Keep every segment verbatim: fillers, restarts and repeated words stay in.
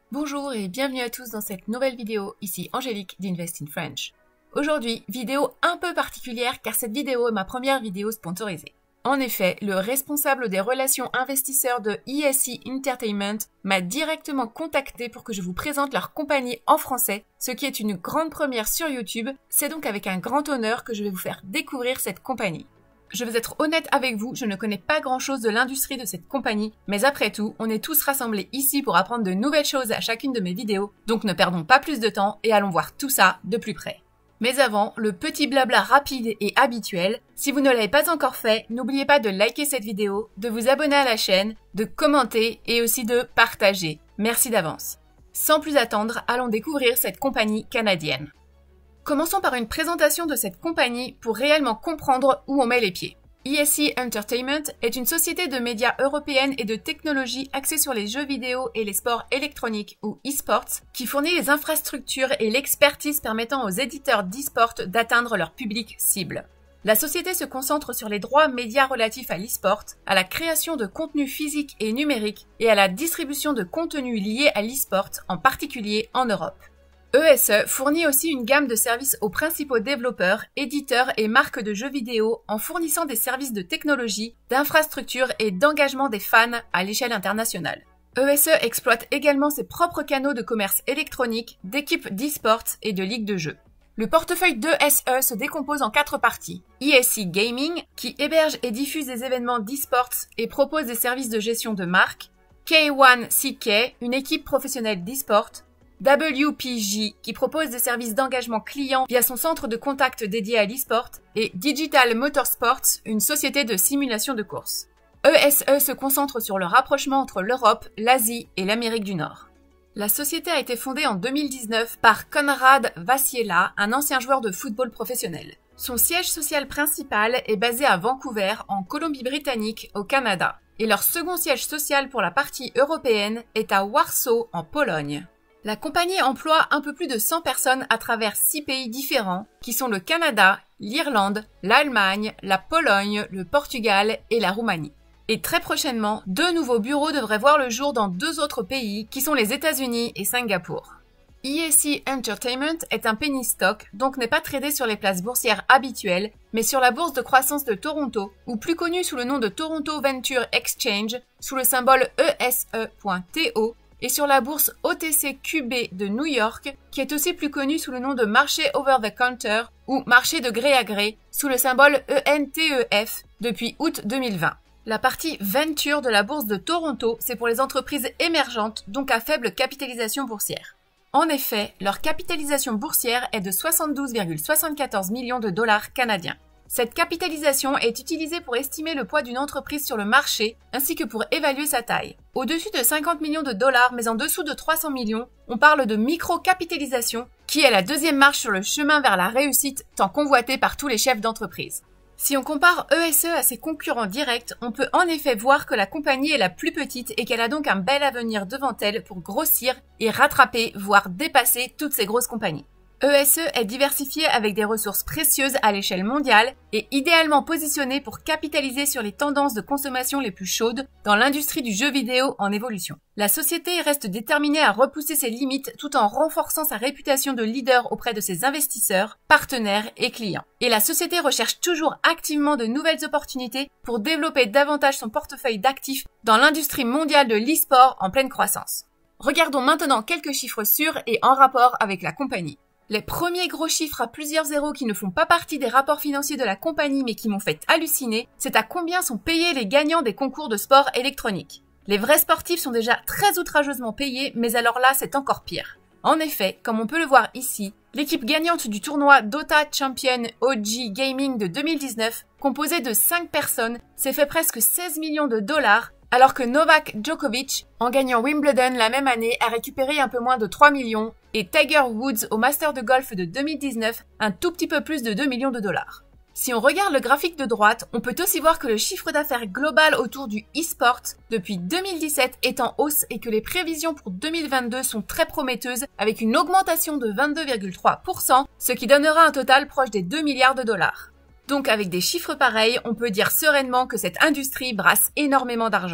Bonjour et bienvenue à tous dans cette nouvelle vidéo, ici Angélique d'Invest in French. Aujourd'hui, vidéo un peu particulière car cette vidéo est ma première vidéo sponsorisée. En effet, le responsable des relations investisseurs de E S E Entertainment m'a directement contacté pour que je vous présente leur compagnie en français, ce qui est une grande première sur YouTube. C'est donc avec un grand honneur que je vais vous faire découvrir cette compagnie. Je vais être honnête avec vous, je ne connais pas grand chose de l'industrie de cette compagnie, mais après tout, on est tous rassemblés ici pour apprendre de nouvelles choses à chacune de mes vidéos, donc ne perdons pas plus de temps et allons voir tout ça de plus près. Mais avant, le petit blabla rapide et habituel, si vous ne l'avez pas encore fait, n'oubliez pas de liker cette vidéo, de vous abonner à la chaîne, de commenter et aussi de partager. Merci d'avance. Sans plus attendre, allons découvrir cette compagnie canadienne. Commençons par une présentation de cette compagnie pour réellement comprendre où on met les pieds. E S E Entertainment est une société de médias européenne et de technologie axée sur les jeux vidéo et les sports électroniques ou e-sports qui fournit les infrastructures et l'expertise permettant aux éditeurs d'e-sport d'atteindre leur public cible. La société se concentre sur les droits médias relatifs à l'e-sport, à la création de contenus physiques et numériques et à la distribution de contenus liés à l'e-sport, en particulier en Europe. E S E fournit aussi une gamme de services aux principaux développeurs, éditeurs et marques de jeux vidéo en fournissant des services de technologie, d'infrastructure et d'engagement des fans à l'échelle internationale. E S E exploite également ses propres canaux de commerce électronique, d'équipes d'e-sports et de ligues de jeux. Le portefeuille d'E S E se décompose en quatre parties. E S E Gaming, qui héberge et diffuse des événements d'e-sports et propose des services de gestion de marque. K un C K, une équipe professionnelle d'e-sport. W P G, qui propose des services d'engagement client via son centre de contact dédié à l'e-sport, et Digital Motorsports, une société de simulation de course. E S E se concentre sur le rapprochement entre l'Europe, l'Asie et l'Amérique du Nord. La société a été fondée en deux mille dix-neuf par Konrad Wasiela, un ancien joueur de football professionnel. Son siège social principal est basé à Vancouver, en Colombie-Britannique, au Canada, et leur second siège social pour la partie européenne est à Warsaw, en Pologne. La compagnie emploie un peu plus de cent personnes à travers six pays différents, qui sont le Canada, l'Irlande, l'Allemagne, la Pologne, le Portugal et la Roumanie. Et très prochainement, deux nouveaux bureaux devraient voir le jour dans deux autres pays, qui sont les États-Unis et Singapour. E S E Entertainment est un penny stock, donc n'est pas tradé sur les places boursières habituelles, mais sur la bourse de croissance de Toronto, ou plus connue sous le nom de Toronto Venture Exchange, sous le symbole E S E point T O, et sur la bourse O T C Q B de New York, qui est aussi plus connue sous le nom de marché over-the-counter ou marché de gré à gré, sous le symbole E N T E F depuis août deux mille vingt. La partie Venture de la bourse de Toronto, c'est pour les entreprises émergentes, donc à faible capitalisation boursière. En effet, leur capitalisation boursière est de soixante-douze virgule soixante-quatorze millions de dollars canadiens. Cette capitalisation est utilisée pour estimer le poids d'une entreprise sur le marché, ainsi que pour évaluer sa taille. Au-dessus de cinquante millions de dollars, mais en dessous de trois cents millions, on parle de micro-capitalisation, qui est la deuxième marche sur le chemin vers la réussite, tant convoitée par tous les chefs d'entreprise. Si on compare E S E à ses concurrents directs, on peut en effet voir que la compagnie est la plus petite et qu'elle a donc un bel avenir devant elle pour grossir et rattraper, voire dépasser toutes ces grosses compagnies. E S E est diversifié avec des ressources précieuses à l'échelle mondiale et idéalement positionné pour capitaliser sur les tendances de consommation les plus chaudes dans l'industrie du jeu vidéo en évolution. La société reste déterminée à repousser ses limites tout en renforçant sa réputation de leader auprès de ses investisseurs, partenaires et clients. Et la société recherche toujours activement de nouvelles opportunités pour développer davantage son portefeuille d'actifs dans l'industrie mondiale de l'e-sport en pleine croissance. Regardons maintenant quelques chiffres sûrs et en rapport avec la compagnie. Les premiers gros chiffres à plusieurs zéros qui ne font pas partie des rapports financiers de la compagnie mais qui m'ont fait halluciner, c'est à combien sont payés les gagnants des concours de sport électronique. Les vrais sportifs sont déjà très outrageusement payés, mais alors là c'est encore pire. En effet, comme on peut le voir ici, l'équipe gagnante du tournoi Dota Champion O G Gaming de deux mille dix-neuf, composée de cinq personnes, s'est fait presque seize millions de dollars, alors que Novak Djokovic, en gagnant Wimbledon la même année, a récupéré un peu moins de trois millions, et Tiger Woods au Master de Golf de deux mille dix-neuf, un tout petit peu plus de deux millions de dollars. Si on regarde le graphique de droite, on peut aussi voir que le chiffre d'affaires global autour du e-sport depuis deux mille dix-sept est en hausse et que les prévisions pour deux mille vingt-deux sont très prometteuses avec une augmentation de vingt-deux virgule trois pour cent, ce qui donnera un total proche des deux milliards de dollars. Donc avec des chiffres pareils, on peut dire sereinement que cette industrie brasse énormément d'argent.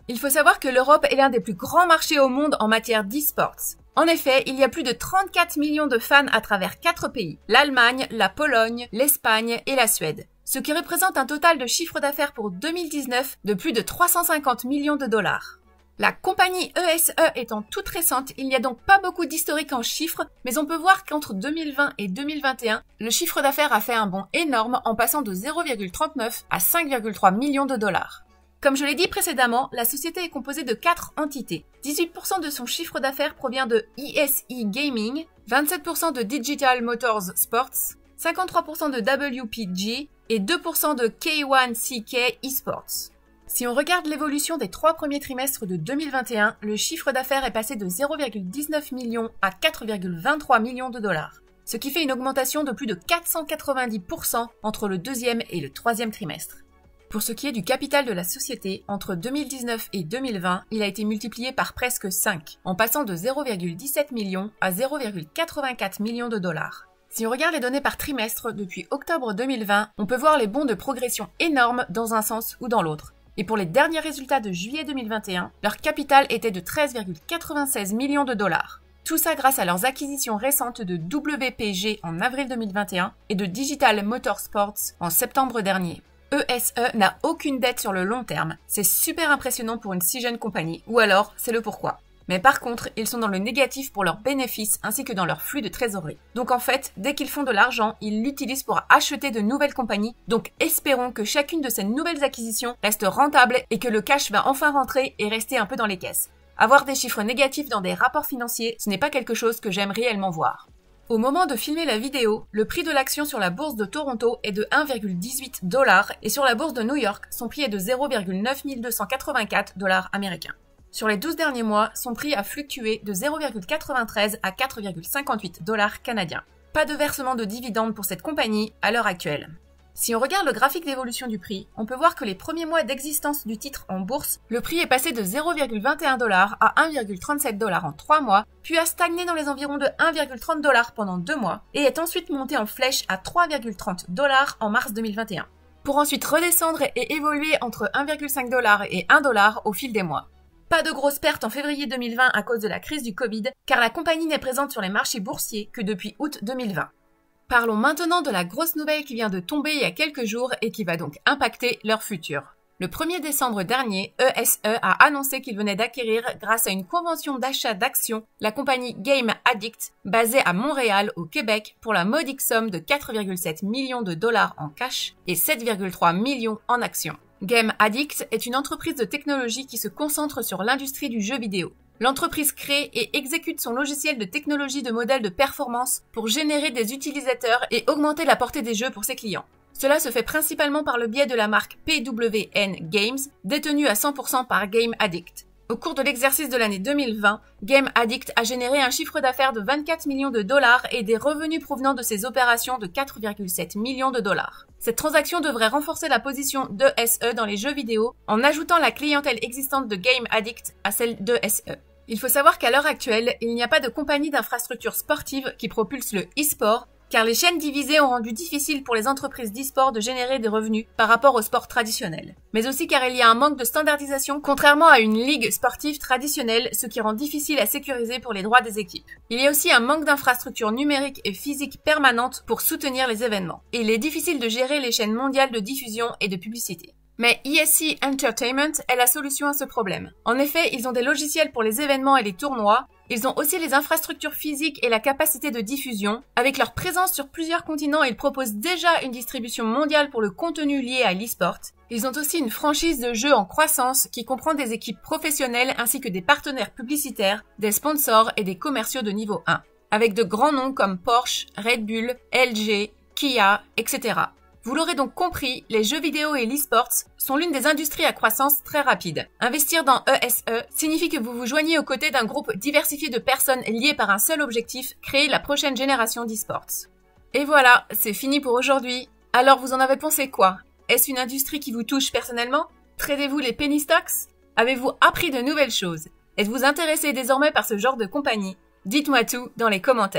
Il faut savoir que l'Europe est l'un des plus grands marchés au monde en matière d'e-sports. En effet, il y a plus de trente-quatre millions de fans à travers quatre pays, l'Allemagne, la Pologne, l'Espagne et la Suède, ce qui représente un total de chiffre d'affaires pour deux mille dix-neuf de plus de trois cent cinquante millions de dollars. La compagnie E S E étant toute récente, il n'y a donc pas beaucoup d'historique en chiffres, mais on peut voir qu'entre deux mille vingt et deux mille vingt et un, le chiffre d'affaires a fait un bond énorme en passant de zéro virgule trente-neuf à cinq virgule trois millions de dollars. Comme je l'ai dit précédemment, la société est composée de quatre entités. dix-huit pour cent de son chiffre d'affaires provient de E S E Gaming, vingt-sept pour cent de Digital Motors Sports, cinquante-trois pour cent de W P G et deux pour cent de K un C K Esports. Si on regarde l'évolution des trois premiers trimestres de deux mille vingt et un, le chiffre d'affaires est passé de zéro virgule dix-neuf millions à quatre virgule vingt-trois millions de dollars, ce qui fait une augmentation de plus de quatre cent quatre-vingt-dix pour cent entre le deuxième et le troisième trimestre. Pour ce qui est du capital de la société, entre deux mille dix-neuf et deux mille vingt, il a été multiplié par presque cinq, en passant de zéro virgule dix-sept millions à zéro virgule quatre-vingt-quatre millions de dollars. Si on regarde les données par trimestre, depuis octobre deux mille vingt, on peut voir les bonds de progression énormes dans un sens ou dans l'autre. Et pour les derniers résultats de juillet deux mille vingt et un, leur capital était de treize virgule quatre-vingt-seize millions de dollars. Tout ça grâce à leurs acquisitions récentes de W P G en avril deux mille vingt et un et de Digital Motorsports en septembre dernier. E S E n'a aucune dette sur le long terme. C'est super impressionnant pour une si jeune compagnie, ou alors c'est le pourquoi. Mais par contre, ils sont dans le négatif pour leurs bénéfices ainsi que dans leur flux de trésorerie. Donc en fait, dès qu'ils font de l'argent, ils l'utilisent pour acheter de nouvelles compagnies. Donc espérons que chacune de ces nouvelles acquisitions reste rentable et que le cash va enfin rentrer et rester un peu dans les caisses. Avoir des chiffres négatifs dans des rapports financiers, ce n'est pas quelque chose que j'aime réellement voir. Au moment de filmer la vidéo, le prix de l'action sur la bourse de Toronto est de un virgule dix-huit dollars et sur la bourse de New York, son prix est de zéro virgule neuf mille deux cent quatre-vingt-quatre dollars américains. Sur les douze derniers mois, son prix a fluctué de zéro virgule quatre-vingt-treize à quatre virgule cinquante-huit dollars canadiens. Pas de versement de dividendes pour cette compagnie à l'heure actuelle. Si on regarde le graphique d'évolution du prix, on peut voir que les premiers mois d'existence du titre en bourse, le prix est passé de zéro virgule vingt et un dollars à un virgule trente-sept dollars en trois mois, puis a stagné dans les environs de un virgule trente dollars pendant deux mois, et est ensuite monté en flèche à trois virgule trente dollars en mars deux mille vingt et un, pour ensuite redescendre et évoluer entre un virgule cinq dollars et un dollar au fil des mois. Pas de grosses pertes en février deux mille vingt à cause de la crise du Covid, car la compagnie n'est présente sur les marchés boursiers que depuis août deux mille vingt. Parlons maintenant de la grosse nouvelle qui vient de tomber il y a quelques jours et qui va donc impacter leur futur. Le premier décembre dernier, E S E a annoncé qu'il venait d'acquérir, grâce à une convention d'achat d'actions, la compagnie Game Addict, basée à Montréal, au Québec, pour la modique somme de quatre virgule sept millions de dollars en cash et sept virgule trois millions en actions. Game Addict est une entreprise de technologie qui se concentre sur l'industrie du jeu vidéo. L'entreprise crée et exécute son logiciel de technologie de modèle de performance pour générer des utilisateurs et augmenter la portée des jeux pour ses clients. Cela se fait principalement par le biais de la marque P W N Games, détenue à cent pour cent par Game Addict. Au cours de l'exercice de l'année deux mille vingt, Game Addict a généré un chiffre d'affaires de vingt-quatre millions de dollars et des revenus provenant de ses opérations de quatre virgule sept millions de dollars. Cette transaction devrait renforcer la position d'E S E dans les jeux vidéo en ajoutant la clientèle existante de Game Addict à celle d'E S E. Il faut savoir qu'à l'heure actuelle, il n'y a pas de compagnie d'infrastructures sportives qui propulse le e-sport, car les chaînes divisées ont rendu difficile pour les entreprises d'e-sport de générer des revenus par rapport au sport traditionnel. Mais aussi car il y a un manque de standardisation contrairement à une ligue sportive traditionnelle, ce qui rend difficile à sécuriser pour les droits des équipes. Il y a aussi un manque d'infrastructures numériques et physiques permanentes pour soutenir les événements. Et il est difficile de gérer les chaînes mondiales de diffusion et de publicité. Mais E S C Entertainment est la solution à ce problème. En effet, ils ont des logiciels pour les événements et les tournois, ils ont aussi les infrastructures physiques et la capacité de diffusion. Avec leur présence sur plusieurs continents, ils proposent déjà une distribution mondiale pour le contenu lié à l'e-sport. Ils ont aussi une franchise de jeux en croissance qui comprend des équipes professionnelles ainsi que des partenaires publicitaires, des sponsors et des commerciaux de niveau un, avec de grands noms comme Porsche, Red Bull, L G, Kia, et cetera. Vous l'aurez donc compris, les jeux vidéo et l'e-sports sont l'une des industries à croissance très rapide. Investir dans E S E signifie que vous vous joignez aux côtés d'un groupe diversifié de personnes liées par un seul objectif, créer la prochaine génération d'e-sports. Et voilà, c'est fini pour aujourd'hui. Alors vous en avez pensé quoi? Est-ce une industrie qui vous touche personnellement? Tradez-vous les penny stocks? Avez-vous appris de nouvelles choses? Êtes-vous intéressé désormais par ce genre de compagnie? Dites-moi tout dans les commentaires.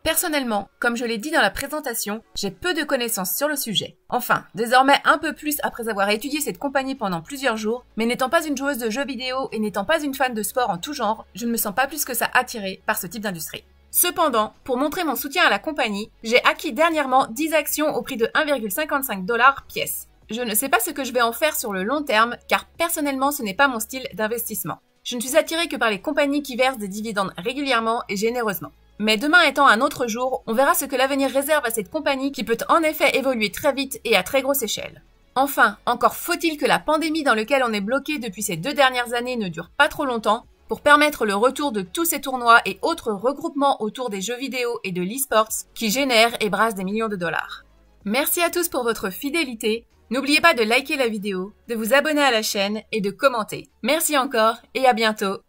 Personnellement, comme je l'ai dit dans la présentation, j'ai peu de connaissances sur le sujet. Enfin, désormais un peu plus après avoir étudié cette compagnie pendant plusieurs jours, mais n'étant pas une joueuse de jeux vidéo et n'étant pas une fan de sport en tout genre, je ne me sens pas plus que ça attirée par ce type d'industrie. Cependant, pour montrer mon soutien à la compagnie, j'ai acquis dernièrement dix actions au prix de un virgule cinquante-cinq dollars pièce. Je ne sais pas ce que je vais en faire sur le long terme, car personnellement ce n'est pas mon style d'investissement. Je ne suis attirée que par les compagnies qui versent des dividendes régulièrement et généreusement. Mais demain étant un autre jour, on verra ce que l'avenir réserve à cette compagnie qui peut en effet évoluer très vite et à très grosse échelle. Enfin, encore faut-il que la pandémie dans laquelle on est bloqué depuis ces deux dernières années ne dure pas trop longtemps pour permettre le retour de tous ces tournois et autres regroupements autour des jeux vidéo et de l'e-sports qui génèrent et brassent des millions de dollars. Merci à tous pour votre fidélité. N'oubliez pas de liker la vidéo, de vous abonner à la chaîne et de commenter. Merci encore et à bientôt.